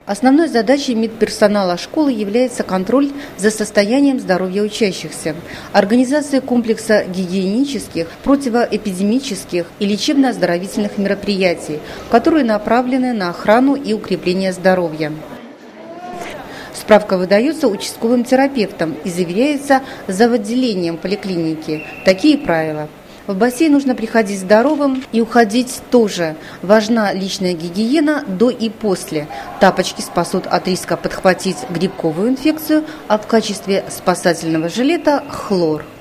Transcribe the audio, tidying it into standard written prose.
Основной задачей медперсонала школы является контроль за состоянием здоровья учащихся, организация комплекса гигиенических, противоэпидемических и лечебно-оздоровительных мероприятий, которые направлены на охрану и укрепление здоровья. Справка выдается участковым терапевтам и заверяется за отделением поликлиники. Такие правила. В бассейн нужно приходить здоровым и уходить тоже. Важна личная гигиена до и после. Тапочки спасут от риска подхватить грибковую инфекцию, а в качестве спасательного жилета – хлор.